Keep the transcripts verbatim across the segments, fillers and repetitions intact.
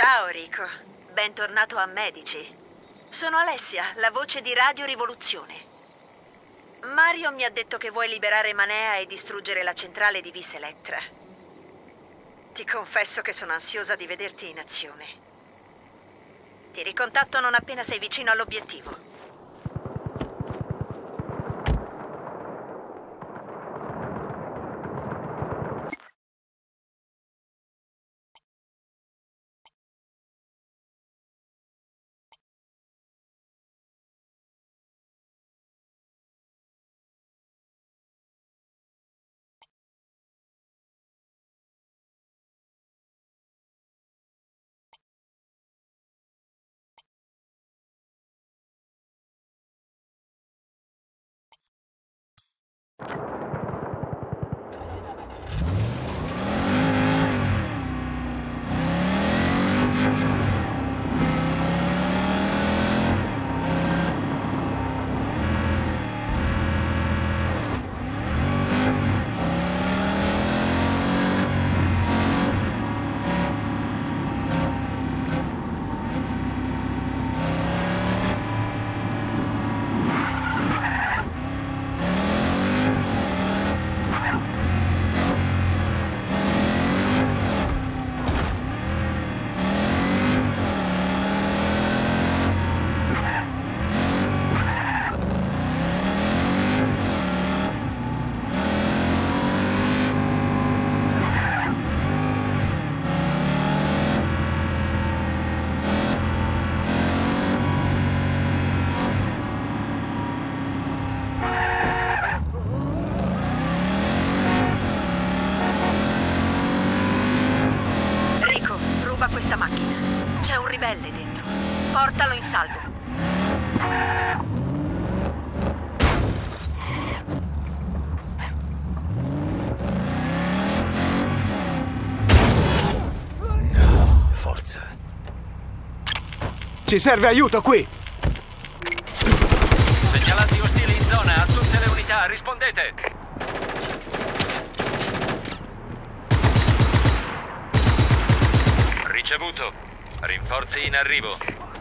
Ciao Rico, bentornato a Medici. Sono Alessia, la voce di Radio Rivoluzione. Mario mi ha detto che vuoi liberare Manea e distruggere la centrale di Vis Electra. Ti confesso che sono ansiosa di vederti in azione. Ti ricontatto non appena sei vicino all'obiettivo. Ribelle dentro. Portalo in salvo. No, forza. Ci serve aiuto qui! Segnalati ostili in zona, a tutte le unità, rispondete! Ricevuto. Rinforzi in arrivo.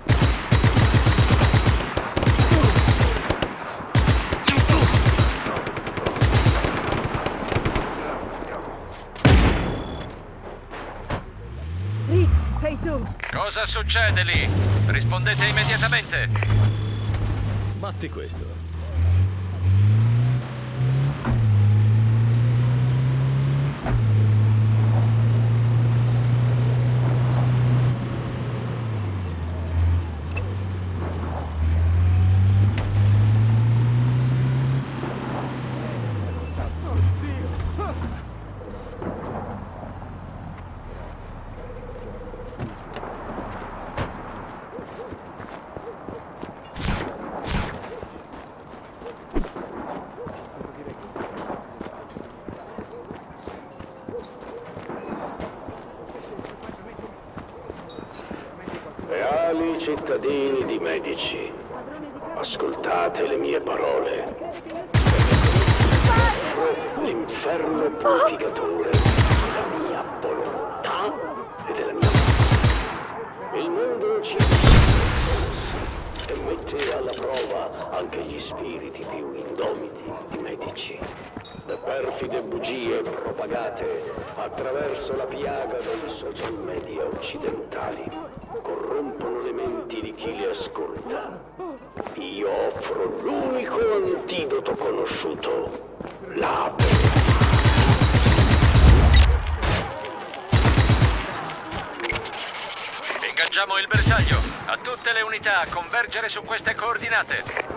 Rick, sei tu? Cosa succede lì? Rispondete immediatamente. Batti questo. Leali cittadini di Medici, ascoltate le mie parole. L'inferno purificatore della mia volontà e della mia vita. Il mondo ci e mette alla prova anche gli spiriti più indomiti di Medici. Le perfide bugie propagate attraverso la piaga dei social media occidentali corrompono le menti di chi le ascolta. Io offro l'unico antidoto conosciuto, la verità. Ingaggiamo il bersaglio. A tutte le unità a convergere su queste coordinate.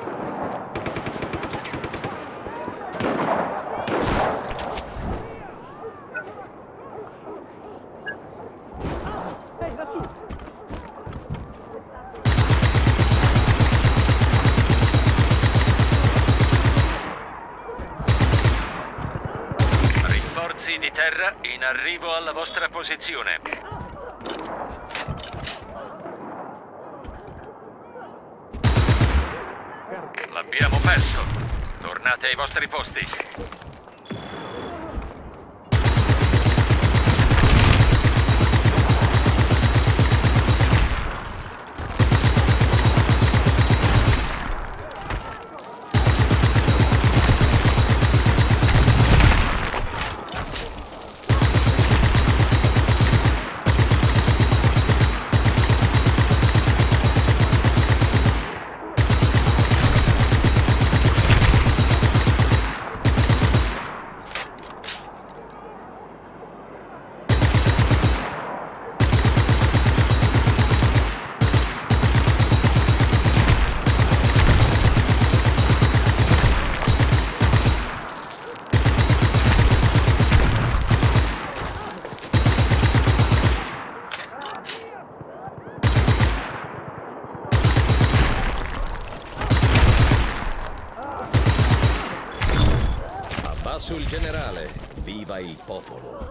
Rinforzi di terra in arrivo alla vostra posizione. L'abbiamo perso. Tornate ai vostri posti. Va sul generale. Viva il popolo.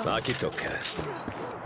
A chi tocca?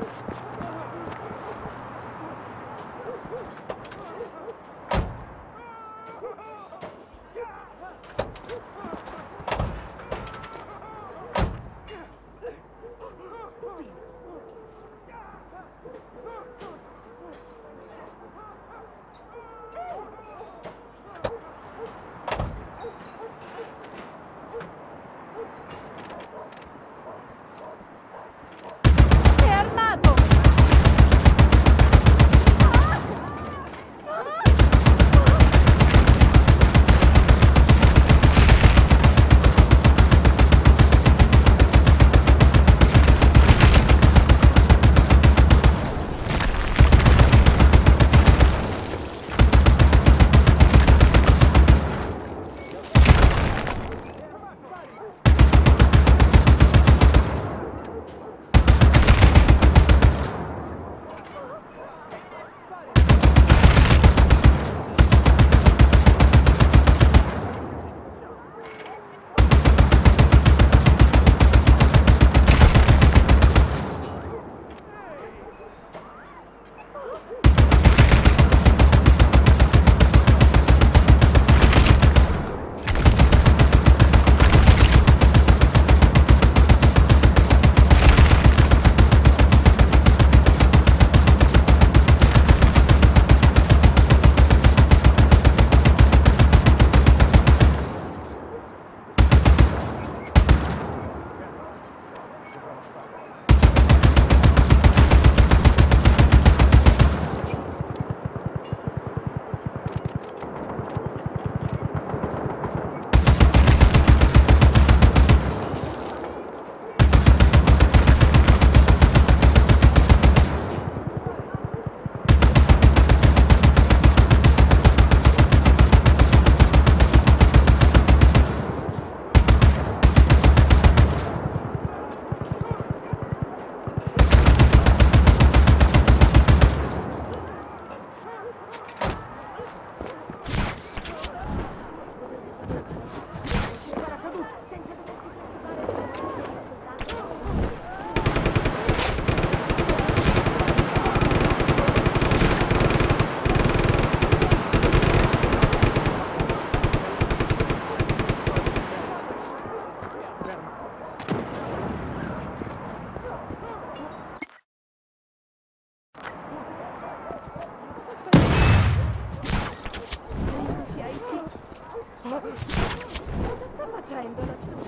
Cosa sta facendo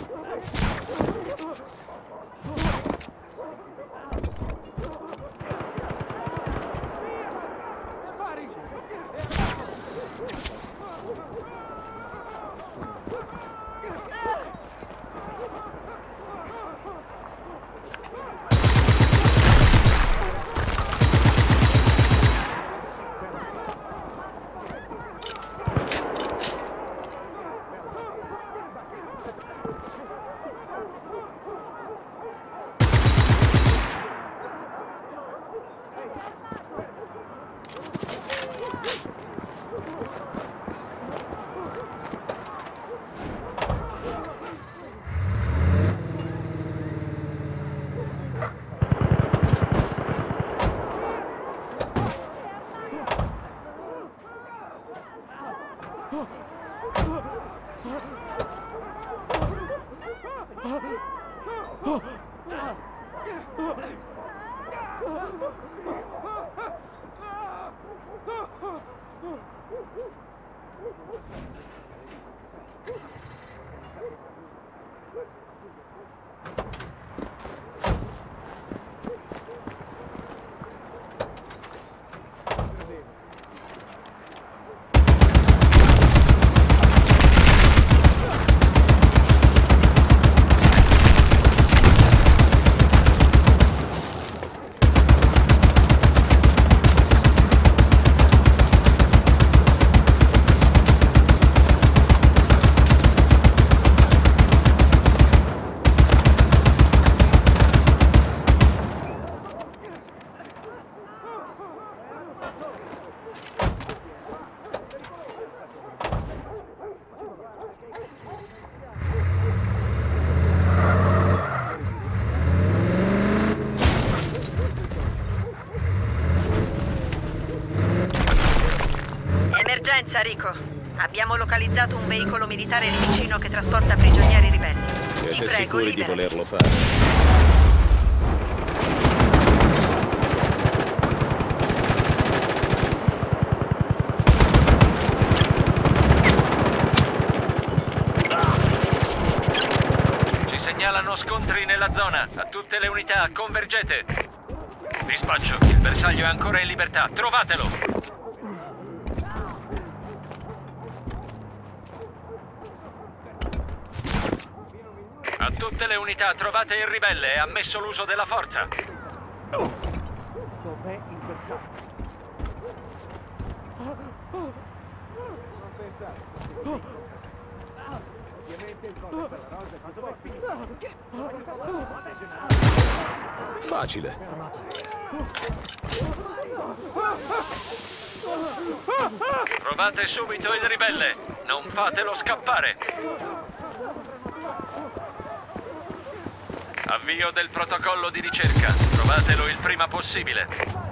lassù? Spari! Emergenza, Rico. Abbiamo localizzato un veicolo militare lì vicino che trasporta prigionieri ribelli. Siete Ti prego, sicuri di liberali. volerlo fare? Ci segnalano scontri nella zona. A tutte le unità, convergete. Dispaccio, il bersaglio è ancora in libertà. Trovatelo! A tutte le unità, trovate il ribelle. È ammesso l'uso della forza. Dov'è il bersaglio? Ovviamente il Colle Sala Rosa, ma dov'è finito? Facile. Trovate subito il ribelle. Non fatelo scappare. Avvio del protocollo di ricerca. Trovatelo il prima possibile.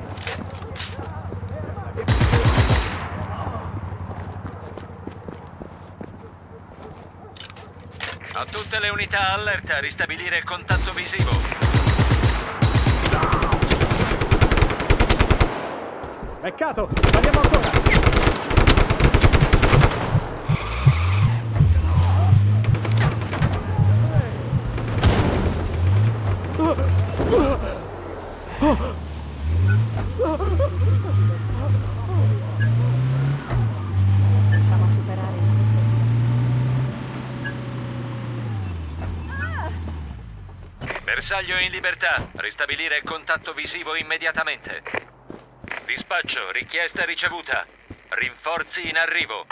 A tutte le unità, allerta, ristabilire contatto visivo. Peccato, andiamo ancora. Riusciamo a superare il Bersaglio in libertà. Ristabilire contatto visivo immediatamente. Dispaccio, richiesta ricevuta. Rinforzi in arrivo.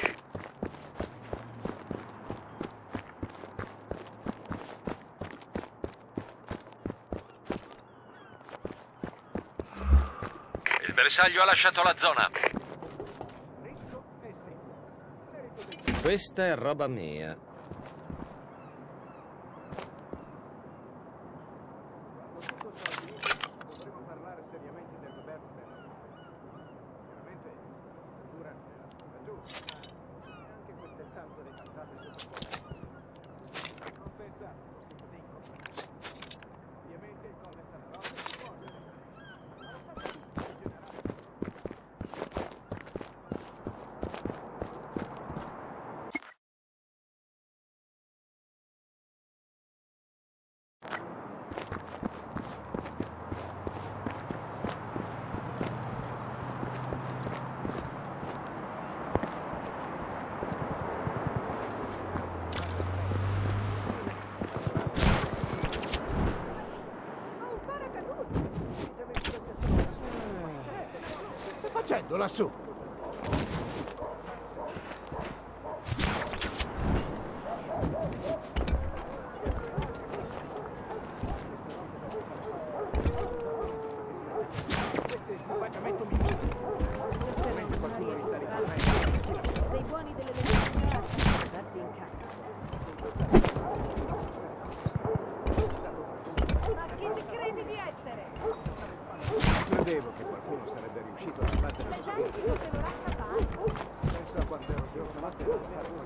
Il bersaglio ha lasciato la zona. Questa è roba mia. Dovremmo parlare seriamente del governo della Chiaramente durante la stagione, ma anche questo è il tanto dei tantati sotto non pensate così così. Ovviamente il Colle Sala Rosa si può. Che stai facendo lassù? Questo è l'equipaggiamento militare. Ovviamente qualcuno li sta ricorrendo. dei buoni delle lezioni dati in campo. Ma chi ti credi di essere? Credevo che qualcuno sarebbe riuscito a battere questo L'esercito te lo lascia fare. Penso a quante ero giornate non ne avevo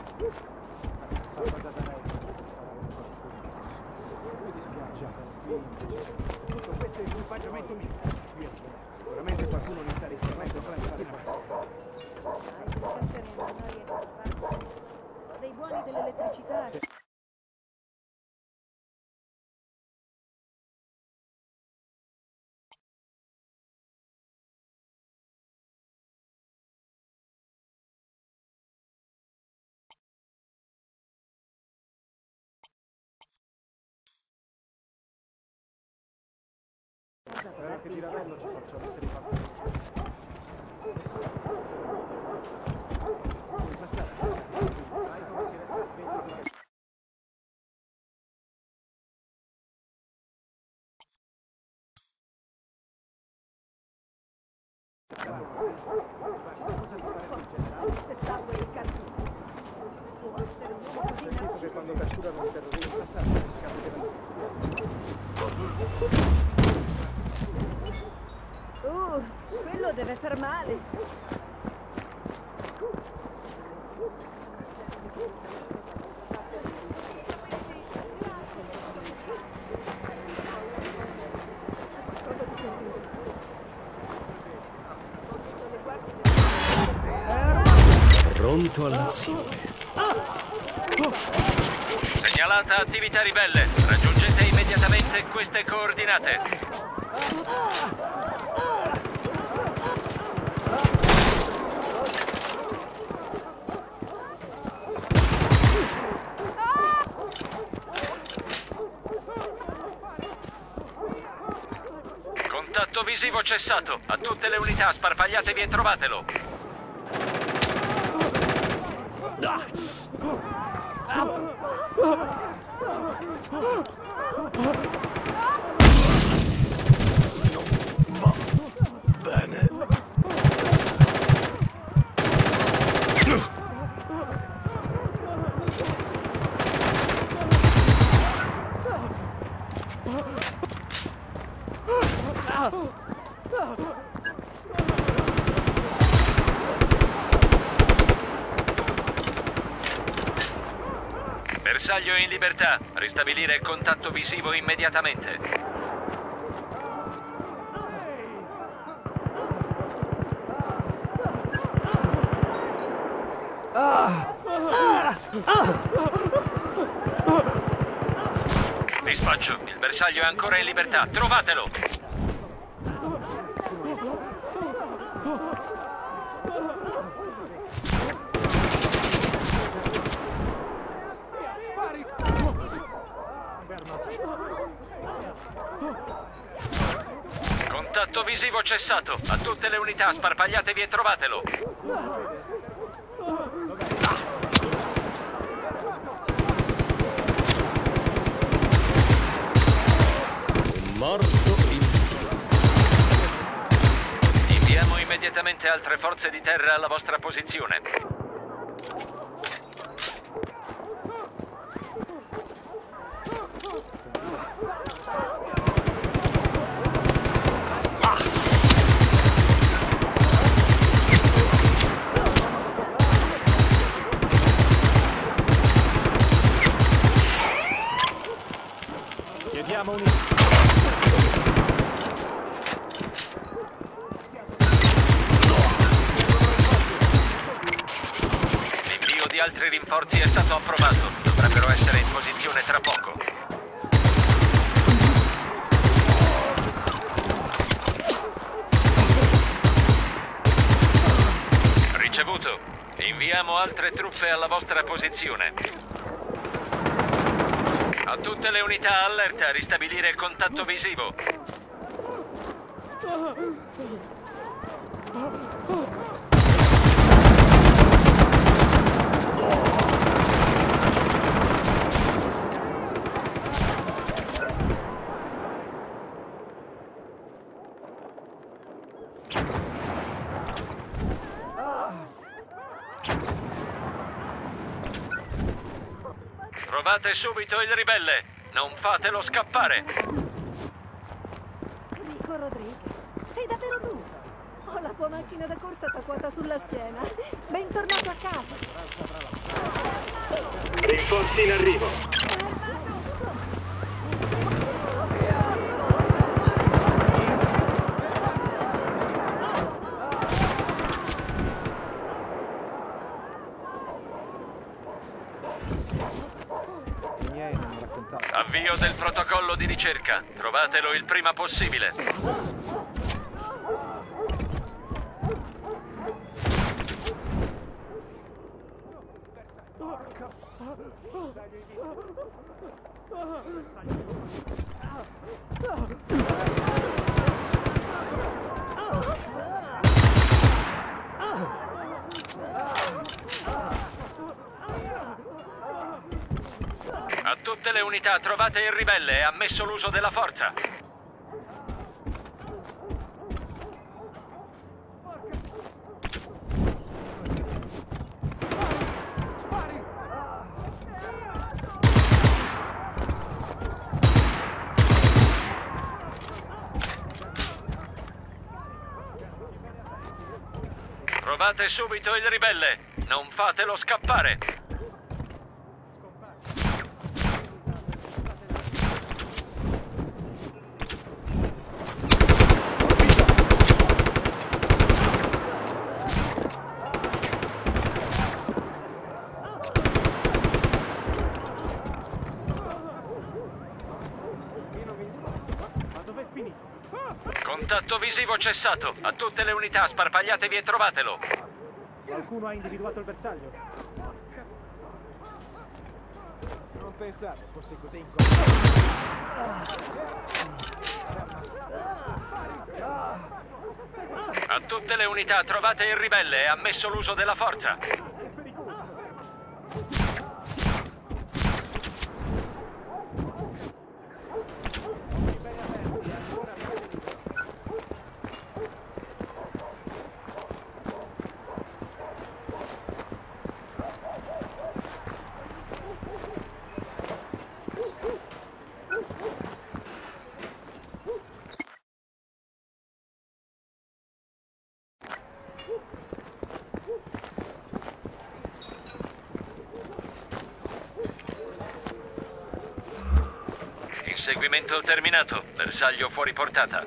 Mi dispiace. Tutto questo è l'equipaggiamento militare. Sicuramente qualcuno li sta rifornendo clandestinamente. Hai successo nella noia di dei buoni dell'elettricità. Spero che di Ravello ci faccia mettere i bambini. Puoi passare. Vai come si resta sveglio. Queste statue di cartone. Può essere un uomo così Che narciso. quando catturano un terrorista sanno che Uh, quello deve far male. Pronto all'azione. Segnalata attività ribelle. Raggiungete immediatamente queste coordinate. Contatto visivo cessato. A tutte le unità, sparpagliatevi e trovatelo. Va bene. Bersaglio in libertà. Ristabilire contatto visivo immediatamente. Dispaccio, il bersaglio è ancora in libertà. Trovatelo! Contatto visivo cessato. A tutte le unità, sparpagliatevi e trovatelo. Morto in Inviamo immediatamente altre forze di terra alla vostra posizione. Chiediamo un... L'invio di altri rinforzi è stato approvato. Dovrebbero essere in posizione tra poco. Ricevuto. Inviamo altre truppe alla vostra posizione. A tutte le unità, allerta, ristabilire il contatto visivo. Trovate subito il ribelle. Non fatelo scappare. Rico Rodriguez, sei davvero tu? Ho la tua macchina da corsa tatuata sulla schiena. Bentornato a casa. Rinforzi in arrivo. Avvio del protocollo di ricerca. Trovatelo il prima possibile. A tutte le unità, trovate il ribelle. È ammesso l'uso della forza. Trovate subito il ribelle. Non fatelo scappare. Contatto visivo cessato. A tutte le unità, sparpagliatevi e trovatelo. Qualcuno ha individuato il bersaglio? Non pensavo fosse così A tutte le unità, trovate il ribelle. È ammesso l'uso della forza. Inseguimento terminato. Bersaglio fuori portata.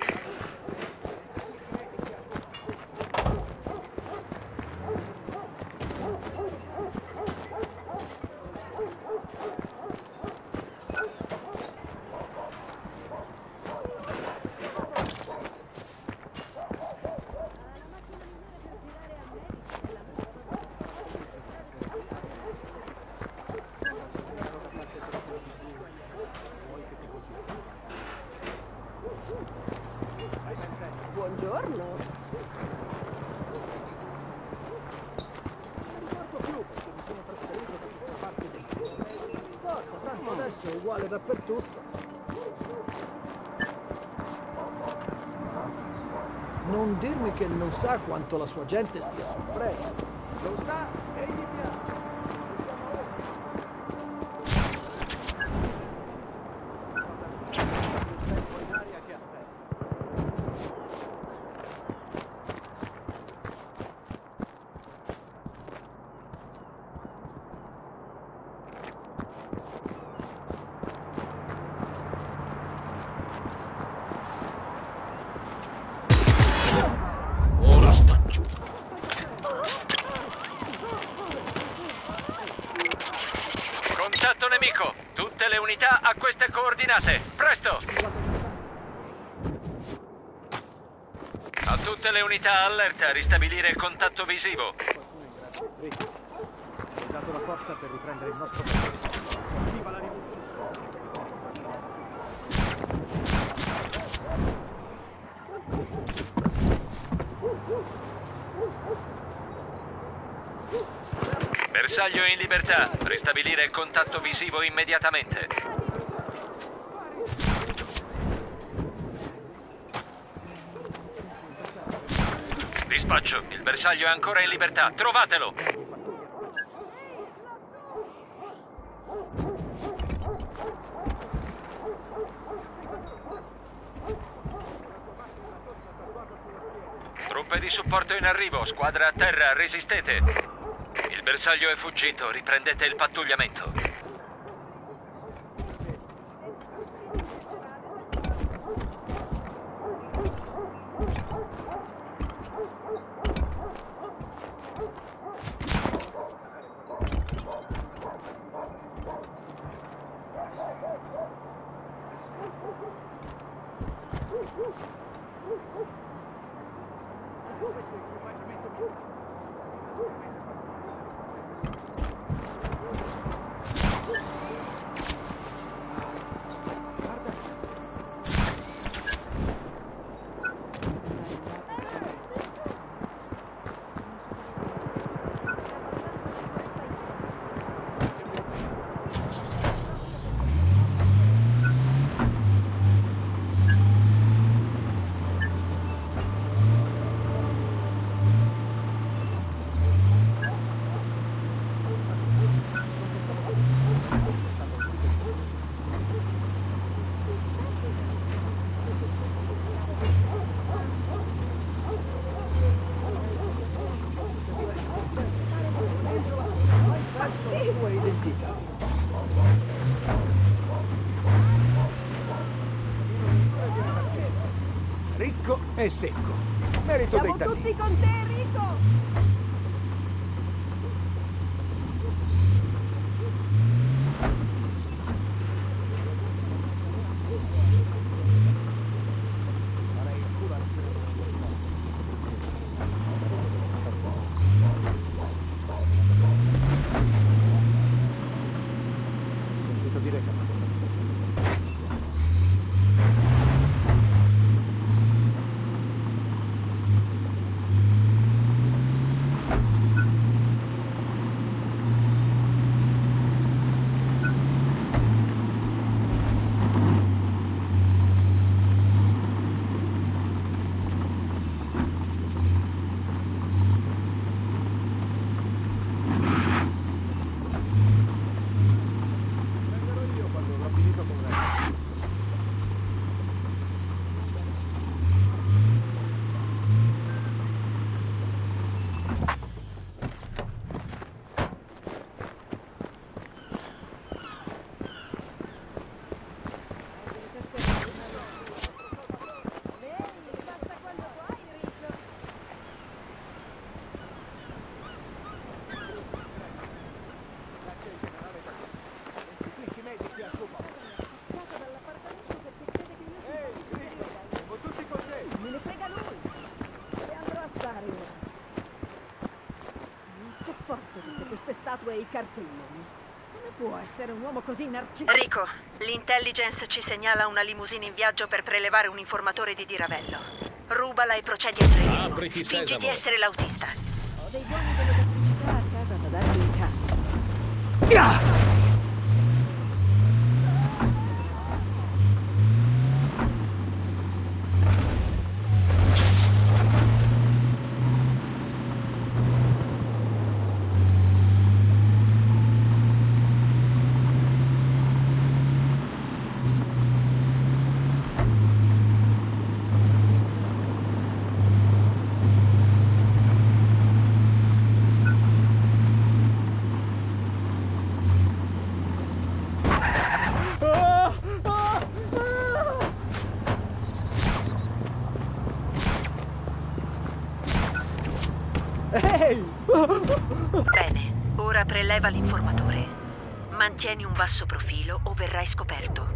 Buongiorno. Non ricordo più perché mi sono trasferito da questa parte del mondo. Non importa, tanto adesso è uguale dappertutto. Non dirmi che non sa quanto la sua gente stia soffrendo. Lo sa e gli piace. Ora sta giù. Contatto nemico. Tutte le unità a queste coordinate. Presto! A tutte le unità allerta. Ristabilire il contatto visivo. Rick, ci hai dato la forza per riprendere il nostro paese. Viva la rivoluzione! Bersaglio in libertà. Ristabilire il contatto visivo immediatamente. Dispaccio. Il bersaglio è ancora in libertà. Trovatelo! Truppe di supporto in arrivo. Squadra a terra. Resistete. Il bersaglio è fuggito, riprendete il pattugliamento. Ricco e secco. Merito Siamo dei danni. tutti con te, Rico! Farei suoi cartelloni. Come può essere un uomo così narcisista? Rico, l'intelligence ci segnala una limousine in viaggio per prelevare un informatore di Diravello. Rubala e procedi a trading. Apriti, Fingi sesamo. di essere l'autista. Ho dei buoni dell'elettricità a casa da dargli in cambio. Bene, ora preleva l'informatore. Mantieni un basso profilo o verrai scoperto.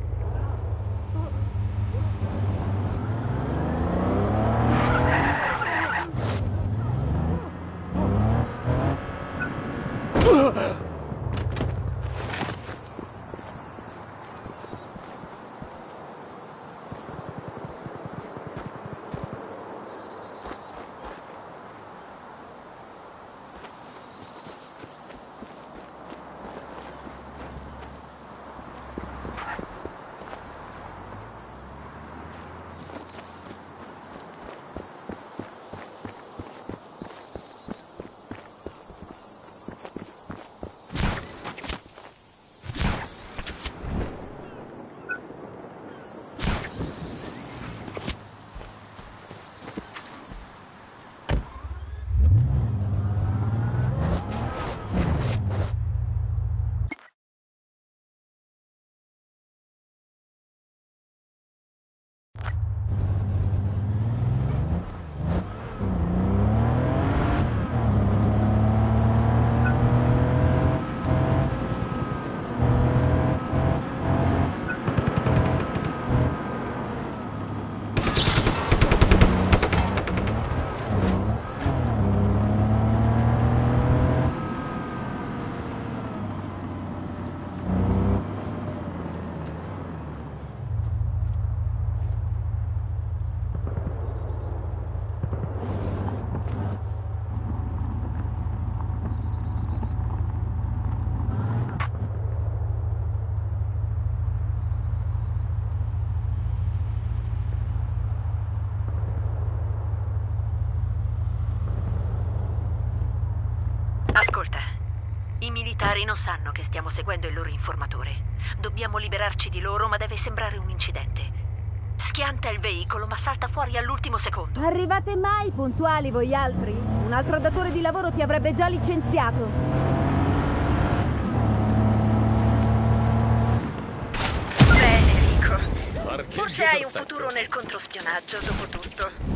Ascolta, i militari non sanno che stiamo seguendo il loro informatore. Dobbiamo liberarci di loro, ma deve sembrare un incidente. Schianta il veicolo, ma salta fuori all'ultimo secondo. Arrivate mai puntuali voi altri? Un altro datore di lavoro ti avrebbe già licenziato. Bene, Rico. Parcheggio Forse hai un perfetto. futuro nel controspionaggio, dopo tutto.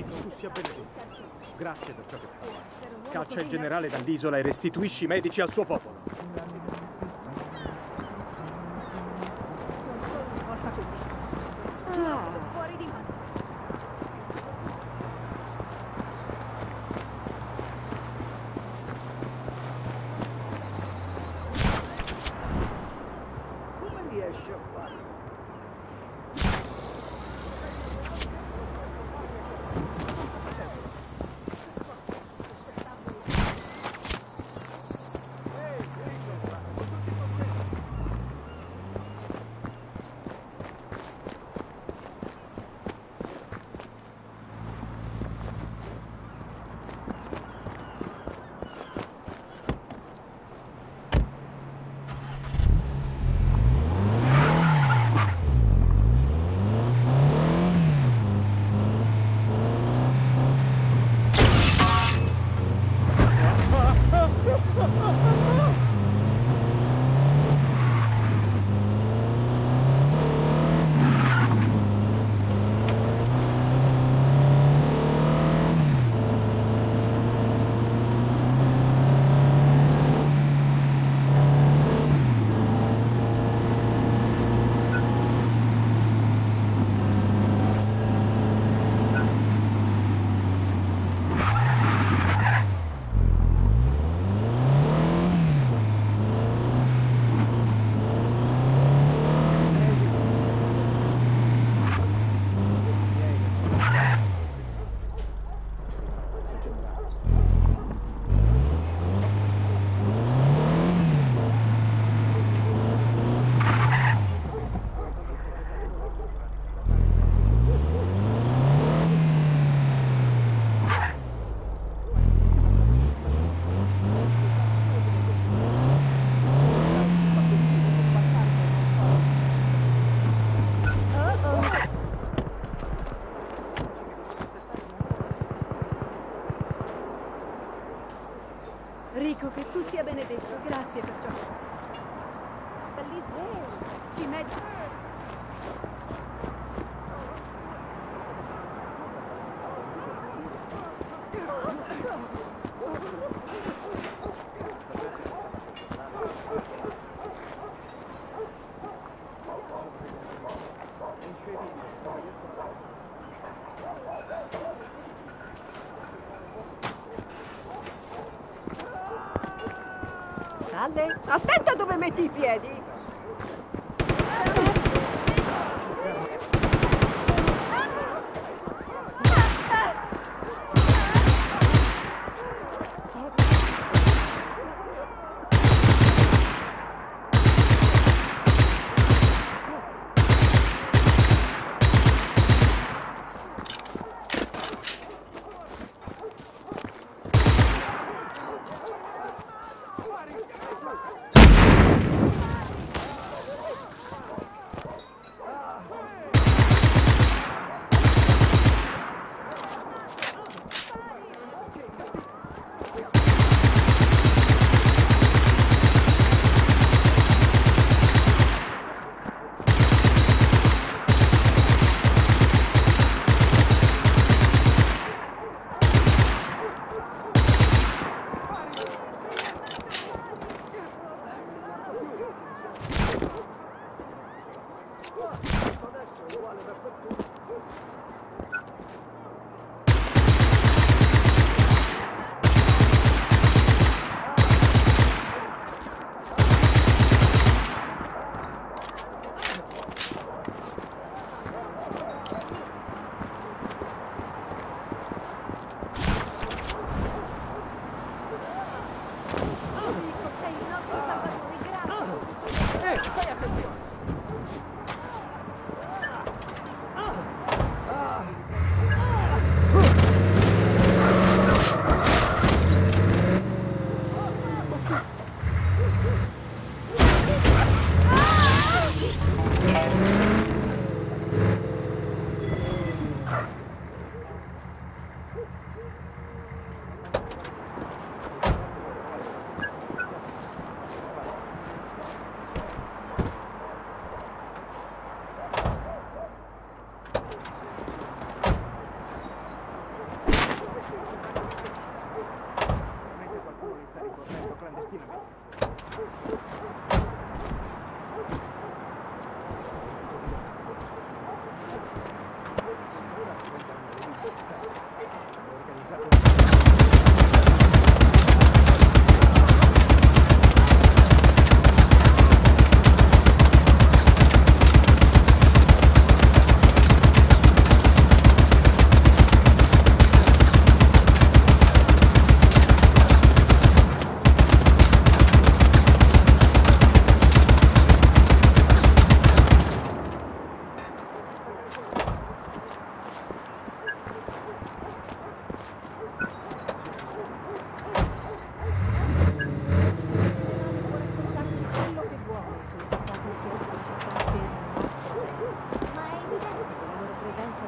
Enrico, tu sia benedetto. Grazie per ciò che fai. Caccia il generale dall'isola e restituisci i medici al suo popolo. Fuori di mano. Come riesci a fare? Rico, che tu sia benedetto. Grazie per ciò. Bellissimo. Ci metti. Salve. Attenta dove metti i piedi!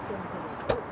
missione per ora.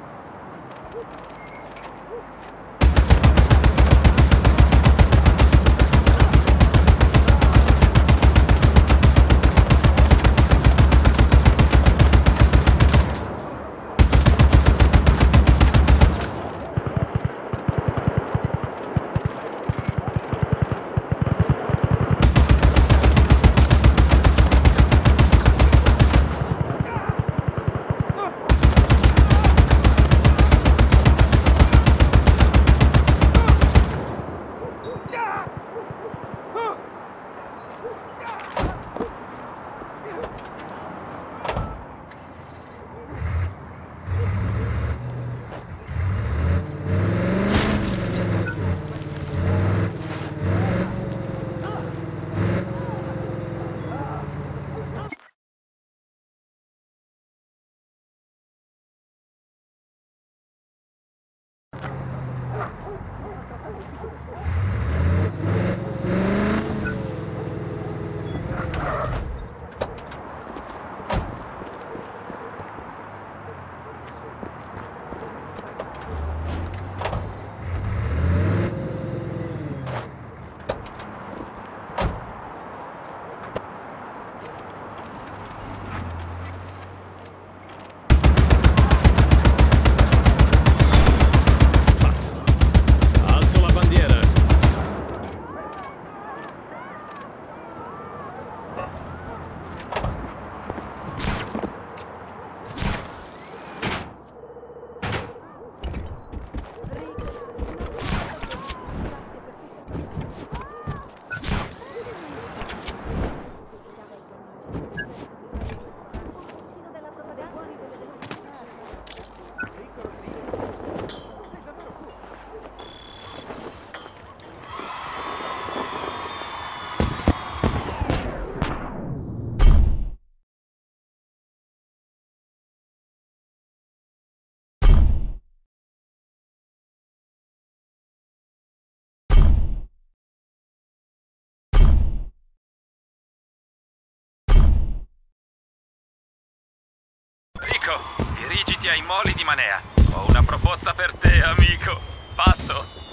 Rico, dirigiti ai moli di Manea. Ho una proposta per te, amico. Passo.